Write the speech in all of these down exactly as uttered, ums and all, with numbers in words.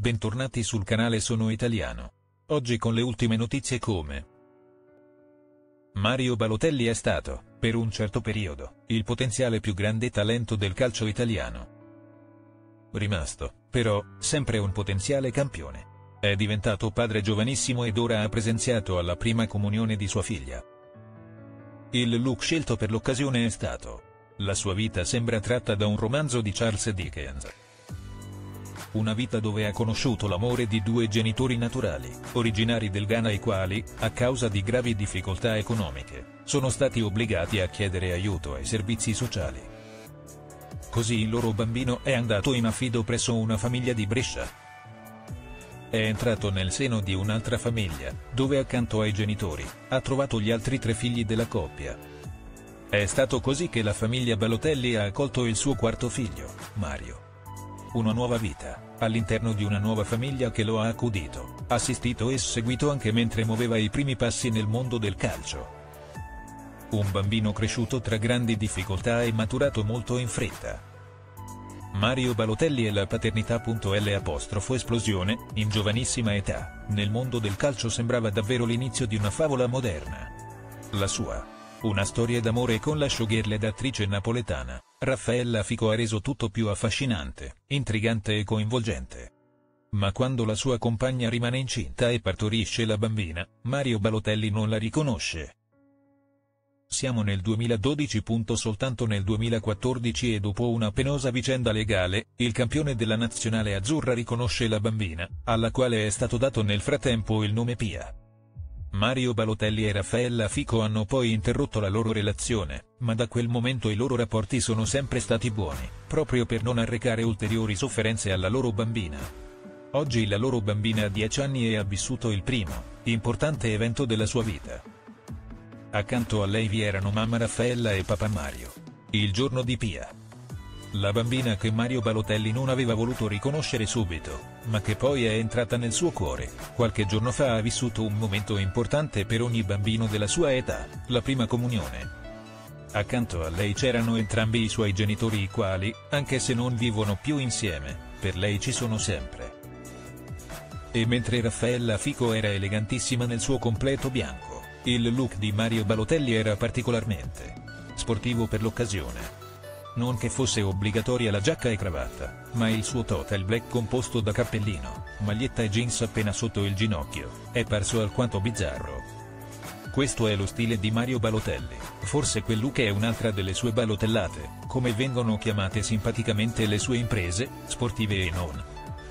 bentornati sul canale Sono Italiano. Oggi con le ultime notizie come Mario Balotelli è stato, per un certo periodo, il potenziale più grande talento del calcio italiano. Rimasto, però, sempre un potenziale campione. È diventato padre giovanissimo ed ora ha presenziato alla prima comunione di sua figlia. Il look scelto per l'occasione è stato: la sua vita sembra tratta da un romanzo di Charles Dickens. Una vita dove ha conosciuto l'amore di due genitori naturali, originari del Ghana, i quali, a causa di gravi difficoltà economiche, sono stati obbligati a chiedere aiuto ai servizi sociali. Così il loro bambino è andato in affido presso una famiglia di Brescia. È entrato nel seno di un'altra famiglia, dove accanto ai genitori, ha trovato gli altri tre figli della coppia. È stato così che la famiglia Balotelli ha accolto il suo quarto figlio, Mario. Una nuova vita, all'interno di una nuova famiglia che lo ha accudito, assistito e seguito anche mentre muoveva i primi passi nel mondo del calcio. Un bambino cresciuto tra grandi difficoltà e maturato molto in fretta. Mario Balotelli e la paternità. L'apostrofo esplosione, in giovanissima età, nel mondo del calcio sembrava davvero l'inizio di una favola moderna. La sua, una storia d'amore con la showgirl ed attrice napoletana, Raffaella Fico, ha reso tutto più affascinante, intrigante e coinvolgente. Ma quando la sua compagna rimane incinta e partorisce la bambina, Mario Balotelli non la riconosce. Siamo nel duemiladodici. Soltanto nel duemilaquattordici e dopo una penosa vicenda legale, il campione della nazionale azzurra riconosce la bambina, alla quale è stato dato nel frattempo il nome Pia. Mario Balotelli e Raffaella Fico hanno poi interrotto la loro relazione, ma da quel momento i loro rapporti sono sempre stati buoni, proprio per non arrecare ulteriori sofferenze alla loro bambina. Oggi la loro bambina ha dieci anni e ha vissuto il primo, importante evento della sua vita. Accanto a lei vi erano mamma Raffaella e papà Mario. Il giorno di Pia. La bambina che Mario Balotelli non aveva voluto riconoscere subito, ma che poi è entrata nel suo cuore. Qualche giorno fa ha vissuto un momento importante per ogni bambino della sua età, la prima comunione. Accanto a lei c'erano entrambi i suoi genitori, i quali, anche se non vivono più insieme, per lei ci sono sempre. E mentre Raffaella Fico era elegantissima nel suo completo bianco, il look di Mario Balotelli era particolarmente sportivo per l'occasione. Non che fosse obbligatoria la giacca e cravatta, ma il suo total black composto da cappellino, maglietta e jeans appena sotto il ginocchio, è parso alquanto bizzarro. Questo è lo stile di Mario Balotelli, forse quel look è un'altra delle sue balotellate, come vengono chiamate simpaticamente le sue imprese, sportive e non.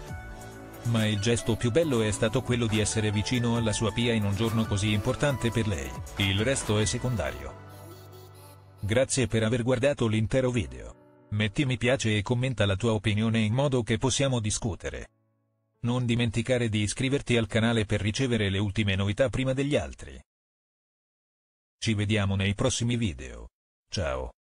Ma il gesto più bello è stato quello di essere vicino alla sua Pia in un giorno così importante per lei, il resto è secondario. Grazie per aver guardato l'intero video. Metti mi piace e commenta la tua opinione in modo che possiamo discutere. Non dimenticare di iscriverti al canale per ricevere le ultime novità prima degli altri. Ci vediamo nei prossimi video. Ciao.